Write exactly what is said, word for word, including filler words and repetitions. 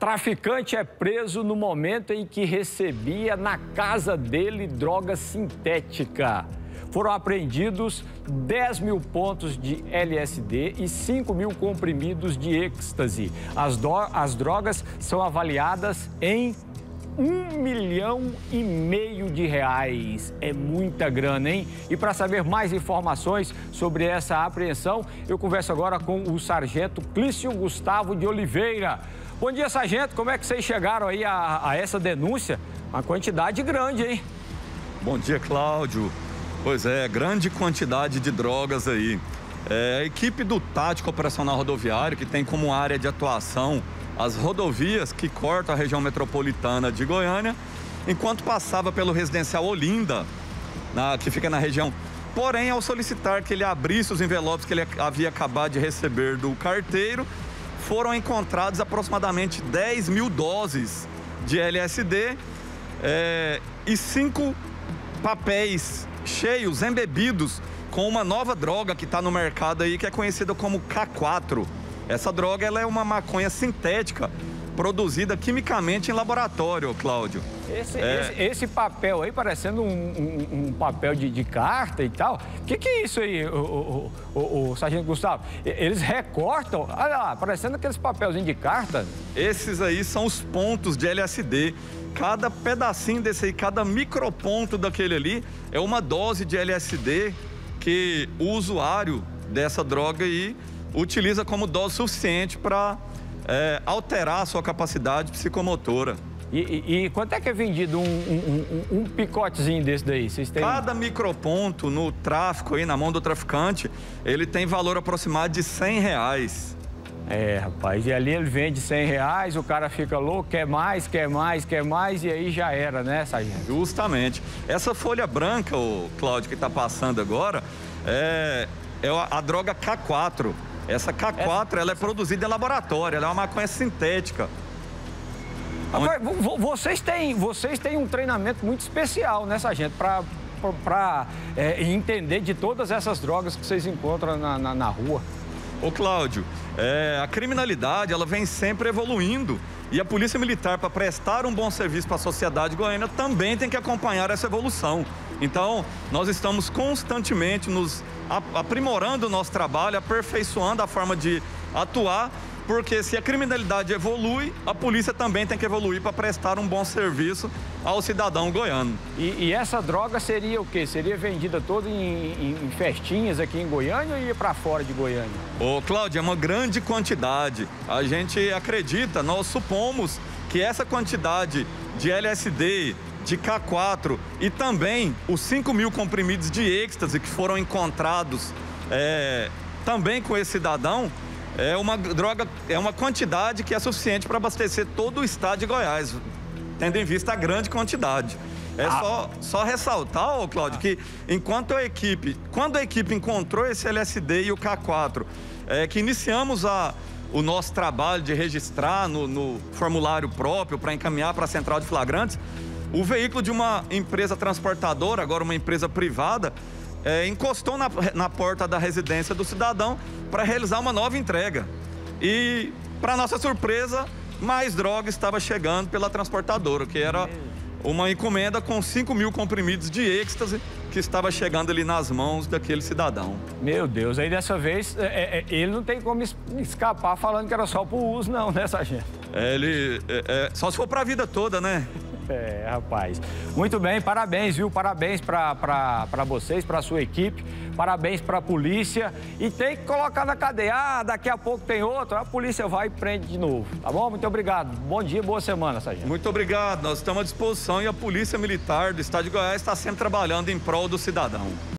Traficante é preso no momento em que recebia na casa dele droga sintética. Foram apreendidos dez mil pontos de L S D e cinco mil comprimidos de êxtase. As, do... As drogas são avaliadas em um milhão e meio de reais. É muita grana, hein? E para saber mais informações sobre essa apreensão, eu converso agora com o sargento Clício Gustavo de Oliveira. Bom dia, sargento. Como é que vocês chegaram aí a, a essa denúncia? Uma quantidade grande, hein? Bom dia, Cláudio. Pois é, grande quantidade de drogas aí. É, a equipe do Tático Operacional Rodoviário, que tem como área de atuação as rodovias que cortam a região metropolitana de Goiânia, enquanto passava pelo residencial Olinda, na, que fica na região. Porém, ao solicitar que ele abrisse os envelopes que ele havia acabado de receber do carteiro, foram encontrados aproximadamente dez mil doses de L S D é, e cinco papéis cheios, embebidos, com uma nova droga que está no mercado aí, que é conhecida como K quatro. Essa droga ela é uma maconha sintética produzida quimicamente em laboratório, Cláudio. Esse, é... esse, esse papel aí, parecendo um, um, um papel de, de carta e tal. O que, que é isso aí, o, o, o, o sargento Gustavo? Eles recortam, olha lá, parecendo aqueles papelzinhos de carta. Esses aí são os pontos de L S D. Cada pedacinho desse aí, cada microponto daquele ali é uma dose de L S D que o usuário dessa droga aí utiliza como dose suficiente para é, alterar a sua capacidade psicomotora. E, e, e quanto é que é vendido um, um, um, um picotezinho desse daí? Vocês têm... Cada microponto no tráfico, aí, na mão do traficante, ele tem valor aproximado de cem reais. É, rapaz, e ali ele vende cem reais, o cara fica louco, quer mais, quer mais, quer mais, e aí já era, né, sargento? Justamente. Essa folha branca, o Cláudio, que está passando agora, é, é a, a droga K quatro. Essa K quatro, ela é produzida em laboratório, ela é uma maconha sintética. Agora, vocês têm, vocês têm um treinamento muito especial, né, sargento, para para é, entender de todas essas drogas que vocês encontram na, na, na rua. Ô, Cláudio, é, a criminalidade, ela vem sempre evoluindo e a Polícia Militar, para prestar um bom serviço para a sociedade goiana, também tem que acompanhar essa evolução. Então, nós estamos constantemente nos aprimorando o nosso trabalho, aperfeiçoando a forma de atuar, porque se a criminalidade evolui, a polícia também tem que evoluir para prestar um bom serviço ao cidadão goiano. E, e essa droga seria o quê? Seria vendida toda em, em, em festinhas aqui em Goiânia ou ia para fora de Goiânia? Ô, Cláudio, é uma grande quantidade. A gente acredita, nós supomos que essa quantidade de L S D, de K quatro e também os cinco mil comprimidos de êxtase que foram encontrados é, também com esse cidadão, é uma droga, é uma quantidade que é suficiente para abastecer todo o estado de Goiás, tendo em vista a grande quantidade. É ah. só, só ressaltar, ô, Cláudio, ah. que enquanto a equipe, quando a equipe encontrou esse L S D e o K quatro, é, que iniciamos a, o nosso trabalho de registrar no, no formulário próprio para encaminhar para a central de flagrantes, o veículo de uma empresa transportadora, agora uma empresa privada, é, encostou na, na porta da residência do cidadão para realizar uma nova entrega. E, para nossa surpresa, mais droga estava chegando pela transportadora, que era uma encomenda com cinco mil comprimidos de êxtase que estava chegando ali nas mãos daquele cidadão. Meu Deus, aí dessa vez é, é, ele não tem como escapar falando que era só pro uso não, né, sargento? É, ele, é, é, só se for para a vida toda, né? É, rapaz. Muito bem, parabéns, viu? Parabéns para vocês, para a sua equipe, parabéns para a polícia. E tem que colocar na cadeia. Ah, daqui a pouco tem outro, a polícia vai e prende de novo. Tá bom? Muito obrigado. Bom dia, boa semana, sargento. Muito obrigado. Nós estamos à disposição e a Polícia Militar do Estado de Goiás está sempre trabalhando em prol do cidadão.